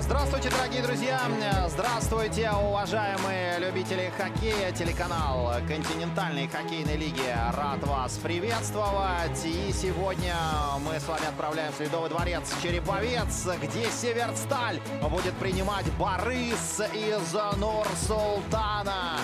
Здравствуйте, дорогие друзья! Здравствуйте, уважаемые любители хоккея! Телеканал континентальной хоккейной лиги рад вас приветствовать. И сегодня мы с вами отправляемся в Ледовый дворец Череповец, где Северсталь будет принимать Борис из Нур-Султана.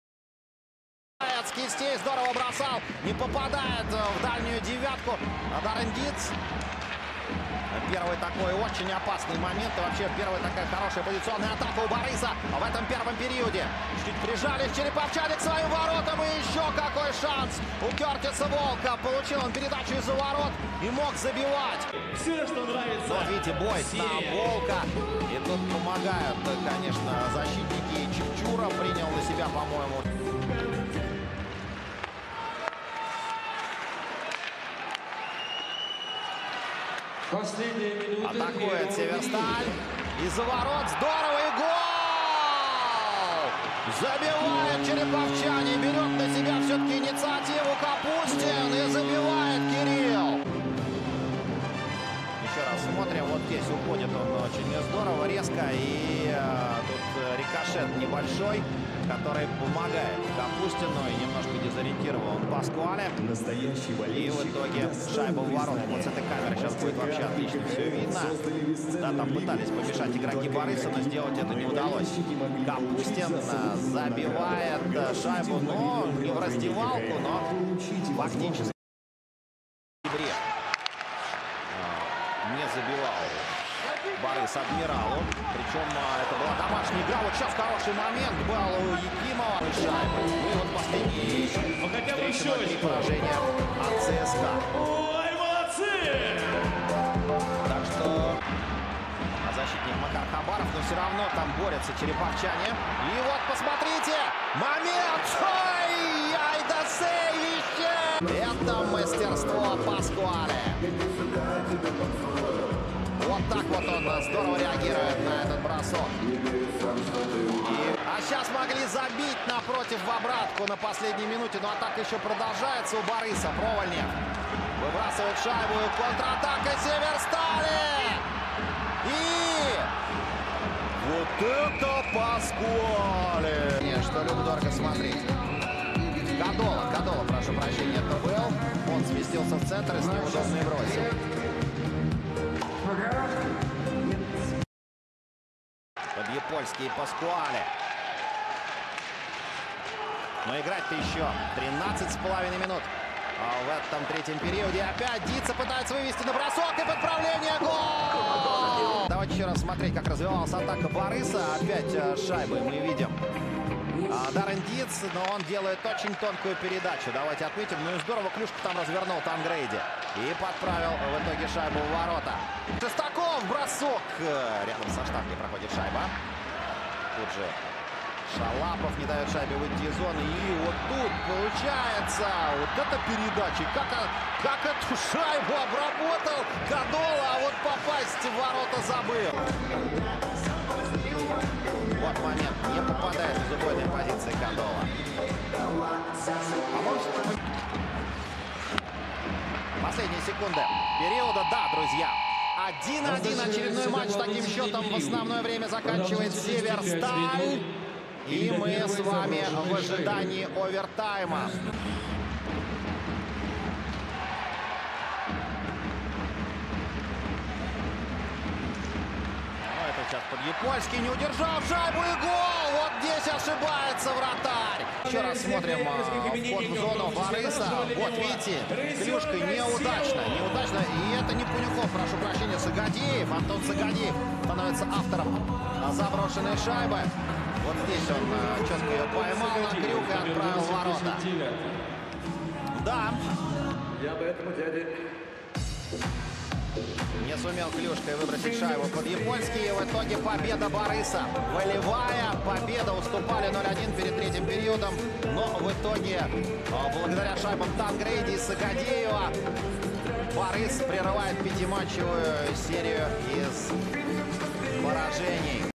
С кистей здорово бросал, не попадает в дальнюю девятку. Даррен Диц. Первый такой очень опасный момент. И вообще первая такая хорошая позиционная атака у Бориса в этом первом периоде. Чуть прижались череповчане к своим воротам. И еще какой шанс у Кертиса Волка. Получил он передачу из-за ворот и мог забивать. Все, что нравится. Вот видите, бой на Волка. И тут помогают, конечно, защитники. И Чепчура принял на себя, по-моему. Атакует Северсталь. Из-за ворот. Здорово. И гол! Забивает череповчане. Берет на себя все-таки инициативу Капустин. И забивает Кирилл. Еще раз смотрим. Вот здесь уходит он очень здорово, резко. И тут рикошет небольшой, который помогает Капустину и немножко дезориентировал он Паскуале. Настоящий И в итоге шайба в ворот. Вот с этой камеры сейчас будет вообще отлично все видно. Да, там пытались помешать игроки Бориса, но сделать это не удалось. Капустин забивает шайбу, но не в раздевалку, но фактически не забивал Борис Адмиралу. Причем это была домашняя игра. Вот сейчас хороший момент был у Якимова. Шайба. Ну и вот последний встреча, поражение от ЦСКА. Ой, молодцы! Так что защитник Макар Хабаров, но все равно там борются череповчане. И вот посмотрите, момент! Ой, ай да сейвище! Это мастерство Паскуале. Вот так вот он здорово реагирует на этот бросок. А сейчас могли забить напротив в обратку на последней минуте. Но атака еще продолжается у Бориса. Провольнев выбрасывает шайбу. Контратака Северстали. И вот это Паскуале. Что любо-дорого смотреть. Кадола, прошу прощения, это был. Он сместился в центр и с неудобной бросил. Подъепольский Паскуале. Но играть-то еще 13,5 минут. А в этом третьем периоде опять Дица пытается вывести на бросок и подправление. Гол! Давайте еще раз смотреть, как развивалась атака Бориса. Опять шайбы мы видим. Даррен Диц, но он делает очень тонкую передачу. Давайте отметим. Ну и здорово клюшку там развернул Тангрейди. И подправил в итоге шайбу в ворота. Шестаков, бросок. Рядом со штангой проходит шайба. Тут же Шалапов не дает шайбе выйти из зоны. И вот тут получается вот эта передача. Как эту шайбу обработал Кадола, а вот попасть в ворота забыл. Вот момент. Не попадает из убойной позиции Кадола. Последние секунды периода. Да, друзья. 1-1 очередной матч. Таким счетом в основное время заканчивает Северсталь. И мы с вами в ожидании овертайма. Сейчас Подъепольский не удержал шайбу и гол! Вот здесь ошибается вратарь. Еще раз смотрим вход в зону Бориса. Вот видите, клюшкой неудачно. И это не Пунюков, прошу прощения, Сагадеев. Антон Сагадеев становится автором заброшенной шайбы. Вот здесь он четко ее поймал на крюк и отправил в ворота. Да. Я бы этому дяде... Не сумел клюшкой выбросить шайбу Подъепольский. И в итоге победа Бориса. Волевая победа. Уступали 0-1 перед третьим периодом. Но в итоге, благодаря шайбам Тангрейди и Сагадеева, Борис прерывает пятиматчевую серию из поражений.